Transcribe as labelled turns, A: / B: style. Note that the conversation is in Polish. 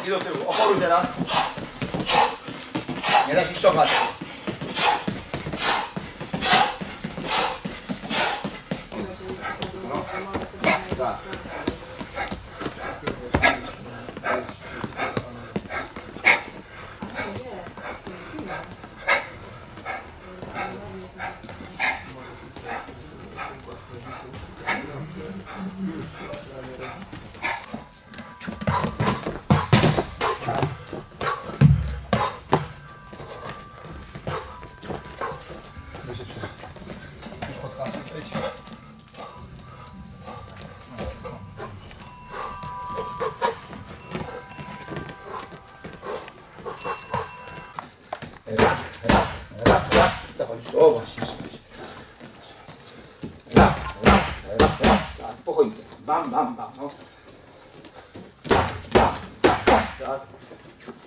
A: rączki do tyłu. Oporuj teraz. Nie da się ściągać. No. Tak. Raz. Zachodzisz. O, właśnie. Raz. Tak, po choince. Bam. No. Tak.